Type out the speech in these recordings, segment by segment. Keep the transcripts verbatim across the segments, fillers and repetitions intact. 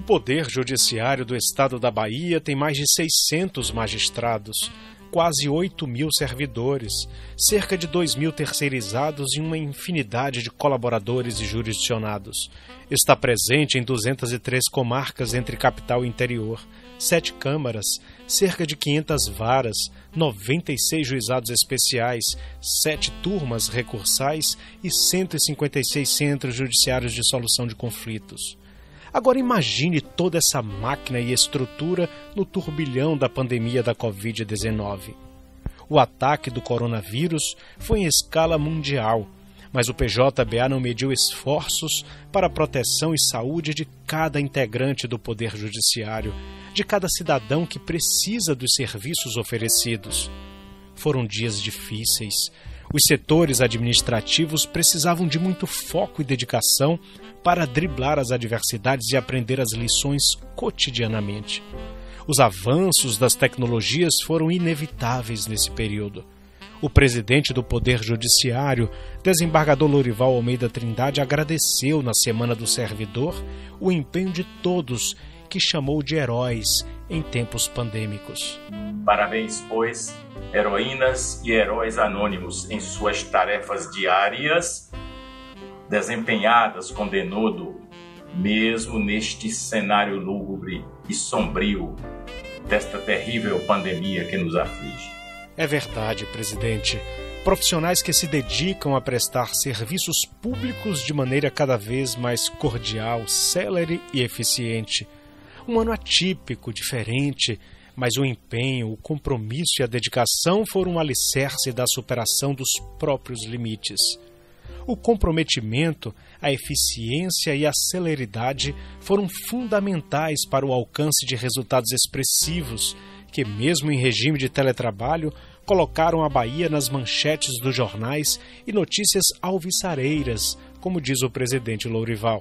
Poder Judiciário do Estado da Bahia tem mais de seiscentos magistrados, quase oito mil servidores, cerca de dois mil terceirizados e uma infinidade de colaboradores e jurisdicionados. Está presente em duzentas e três comarcas entre capital e interior, sete câmaras, cerca de quinhentas varas, noventa e seis juizados especiais, sete turmas recursais e cento e cinquenta e seis centros judiciários de solução de conflitos. Agora imagine toda essa máquina e estrutura no turbilhão da pandemia da covid dezenove. O ataque do coronavírus foi em escala mundial, mas o P J B A não mediu esforços para a proteção e saúde de cada integrante do Poder Judiciário, de cada cidadão que precisa dos serviços oferecidos. Foram dias difíceis. Os setores administrativos precisavam de muito foco e dedicação para driblar as adversidades e aprender as lições cotidianamente. Os avanços das tecnologias foram inevitáveis nesse período. O presidente do Poder Judiciário, desembargador Lourival Almeida Trindade, agradeceu na Semana do Servidor o empenho de todos, que chamou de heróis em tempos pandêmicos. Parabéns, pois, heroínas e heróis anônimos em suas tarefas diárias, desempenhadas com denodo, mesmo neste cenário lúgubre e sombrio desta terrível pandemia que nos aflige. É verdade, presidente. Profissionais que se dedicam a prestar serviços públicos de maneira cada vez mais cordial, célere e eficiente. Um ano atípico, diferente, mas o empenho, o compromisso e a dedicação foram um alicerce da superação dos próprios limites. O comprometimento, a eficiência e a celeridade foram fundamentais para o alcance de resultados expressivos que, mesmo em regime de teletrabalho, colocaram a Bahia nas manchetes dos jornais e notícias alvissareiras, como diz o presidente Lourival.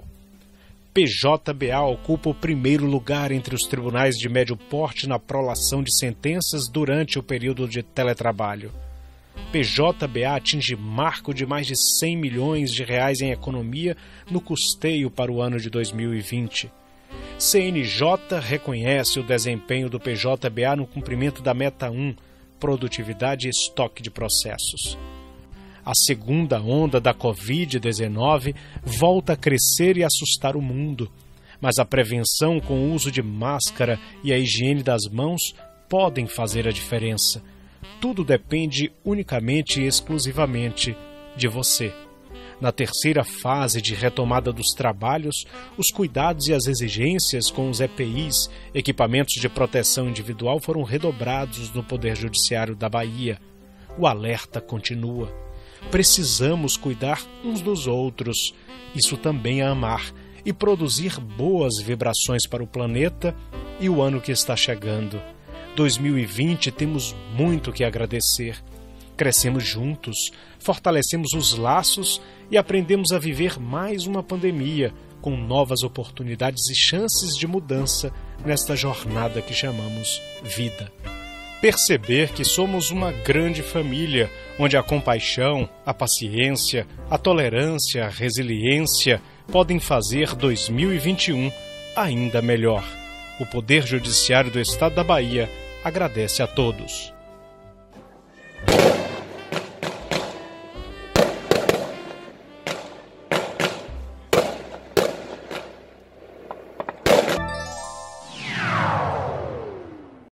P J B A ocupa o primeiro lugar entre os tribunais de médio porte na prolação de sentenças durante o período de teletrabalho. P J B A atinge marco de mais de cem milhões de reais em economia no custeio para o ano de dois mil e vinte. C N J reconhece o desempenho do P J B A no cumprimento da meta um, produtividade e estoque de processos. A segunda onda da covid dezenove volta a crescer e assustar o mundo, mas a prevenção com o uso de máscara e a higiene das mãos podem fazer a diferença. Tudo depende unicamente e exclusivamente de você. Na terceira fase de retomada dos trabalhos, os cuidados e as exigências com os E P Is, equipamentos de proteção individual, foram redobrados no Poder Judiciário da Bahia. O alerta continua. Precisamos cuidar uns dos outros, isso também é amar, e produzir boas vibrações para o planeta e o ano que está chegando. dois mil e vinte temos muito que agradecer. Crescemos juntos, fortalecemos os laços e aprendemos a viver mais uma pandemia, com novas oportunidades e chances de mudança nesta jornada que chamamos vida. Perceber que somos uma grande família, onde a compaixão, a paciência, a tolerância, a resiliência podem fazer dois mil e vinte e um ainda melhor. O Poder Judiciário do Estado da Bahia agradece a todos.